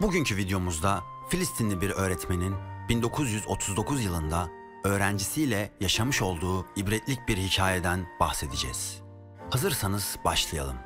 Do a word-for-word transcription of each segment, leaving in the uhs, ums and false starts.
Bugünkü videomuzda Filistinli bir öğretmenin bin dokuz yüz otuz dokuz yılında öğrencisiyle yaşamış olduğu ibretlik bir hikayeden bahsedeceğiz. Hazırsanız başlayalım.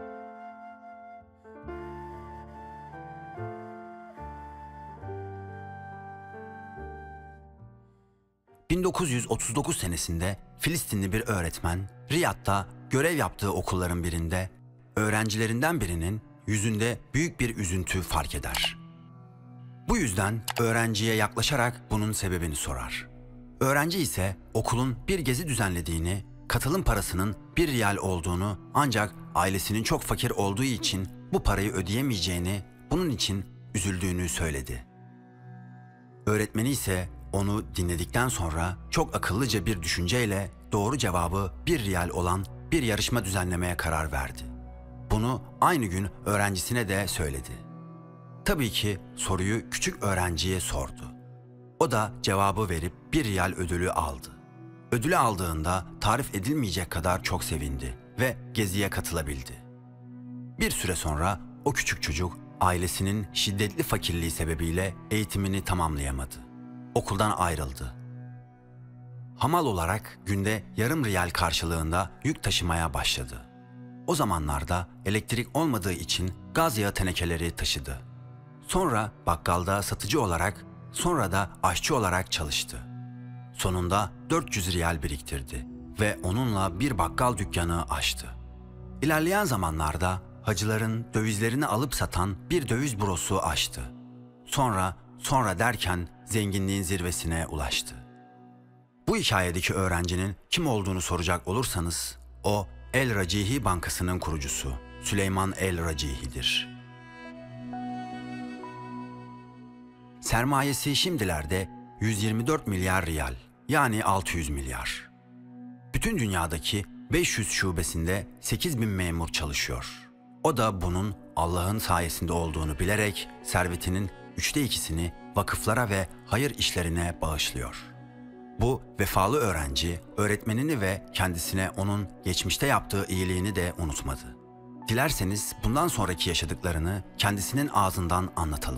bin dokuz yüz otuz dokuz senesinde Filistinli bir öğretmen Riyad'da görev yaptığı okulların birinde öğrencilerinden birinin yüzünde büyük bir üzüntü fark eder. Bu yüzden öğrenciye yaklaşarak bunun sebebini sorar. Öğrenci ise okulun bir gezi düzenlediğini, katılım parasının bir riyal olduğunu ancak ailesinin çok fakir olduğu için bu parayı ödeyemeyeceğini, bunun için üzüldüğünü söyledi. Öğretmeni ise onu dinledikten sonra çok akıllıca bir düşünceyle doğru cevabı bir riyal olan bir yarışma düzenlemeye karar verdi. Bunu aynı gün öğrencisine de söyledi. Tabii ki soruyu küçük öğrenciye sordu. O da cevabı verip bir riyal ödülü aldı. Ödülü aldığında tarif edilmeyecek kadar çok sevindi ve geziye katılabildi. Bir süre sonra o küçük çocuk ailesinin şiddetli fakirliği sebebiyle eğitimini tamamlayamadı. Okuldan ayrıldı. Hamal olarak günde yarım riyal karşılığında yük taşımaya başladı. O zamanlarda elektrik olmadığı için gaz yağı tenekeleri taşıdı. Sonra bakkalda satıcı olarak, sonra da aşçı olarak çalıştı. Sonunda dört yüz riyal biriktirdi ve onunla bir bakkal dükkanı açtı. İlerleyen zamanlarda hacıların dövizlerini alıp satan bir döviz bürosu açtı. Sonra, sonra derken zenginliğin zirvesine ulaştı. Bu hikayedeki öğrencinin kim olduğunu soracak olursanız, o El Racihi Bankası'nın kurucusu Süleyman El Racihi'dir. Sermayesi şimdilerde yüz yirmi dört milyar riyal, yani altı yüz milyar. Bütün dünyadaki beş yüz şubesinde sekiz bin memur çalışıyor. O da bunun Allah'ın sayesinde olduğunu bilerek servetinin üçte ikisini vakıflara ve hayır işlerine bağışlıyor. Bu vefalı öğrenci, öğretmenini ve kendisine onun geçmişte yaptığı iyiliğini de unutmadı. Dilerseniz bundan sonraki yaşadıklarını kendisinin ağzından anlatalım.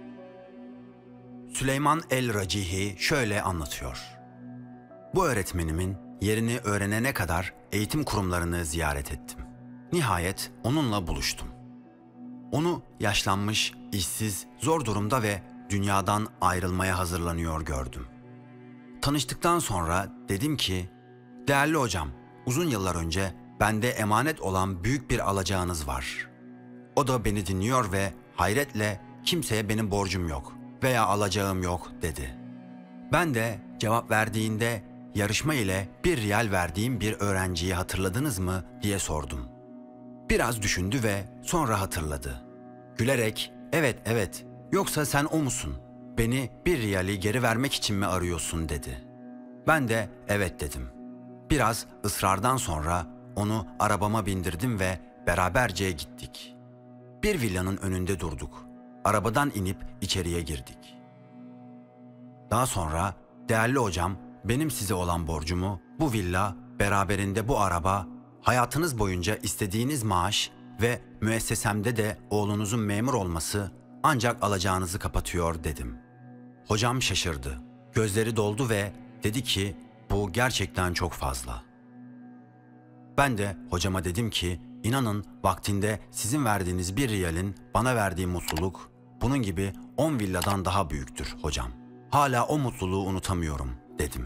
Süleyman El Racihi şöyle anlatıyor. Bu öğretmenimin yerini öğrenene kadar eğitim kurumlarını ziyaret ettim. Nihayet onunla buluştum. Onu yaşlanmış, işsiz, zor durumda ve dünyadan ayrılmaya hazırlanıyor gördüm. Tanıştıktan sonra dedim ki, değerli hocam, uzun yıllar önce bende emanet olan büyük bir alacağınız var. O da beni dinliyor ve hayretle kimseye benim borcum yok veya alacağım yok dedi. Ben de cevap verdiğinde yarışma ile bir riyal verdiğim bir öğrenciyi hatırladınız mı diye sordum. Biraz düşündü ve sonra hatırladı. Gülerek evet evet yoksa sen o musun? Beni bir riyali geri vermek için mi arıyorsun dedi. Ben de evet dedim. Biraz ısrardan sonra onu arabama bindirdim ve beraberce gittik. Bir villanın önünde durduk. Arabadan inip içeriye girdik. Daha sonra değerli hocam benim size olan borcumu bu villa, beraberinde bu araba, hayatınız boyunca istediğiniz maaş ve müessesemde de oğlunuzun memur olması ancak alacağınızı kapatıyor dedim. Hocam şaşırdı. Gözleri doldu ve dedi ki bu gerçekten çok fazla. Ben de hocama dedim ki inanın vaktinde sizin verdiğiniz bir riyalin bana verdiği mutluluk bunun gibi on villadan daha büyüktür hocam. Hala o mutluluğu unutamıyorum dedim.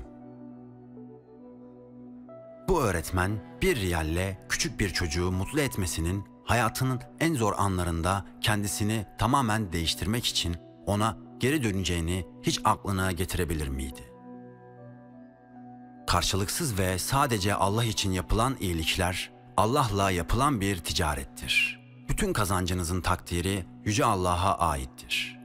Bu öğretmen bir riyalle küçük bir çocuğu mutlu etmesinin hayatının en zor anlarında kendisini tamamen değiştirmek için ona geri döneceğini hiç aklına getirebilir miydi? Karşılıksız ve sadece Allah için yapılan iyilikler Allah'la yapılan bir ticarettir. Bütün kazancınızın takdiri Yüce Allah'a aittir.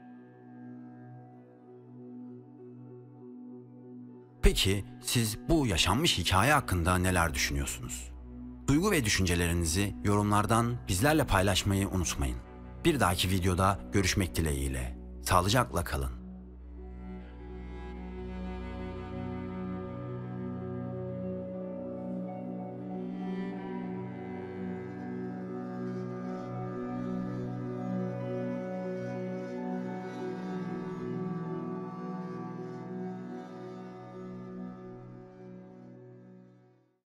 Peki siz bu yaşanmış hikaye hakkında neler düşünüyorsunuz? Duygu ve düşüncelerinizi yorumlardan bizlerle paylaşmayı unutmayın. Bir dahaki videoda görüşmek dileğiyle. Sağlıcakla kalın.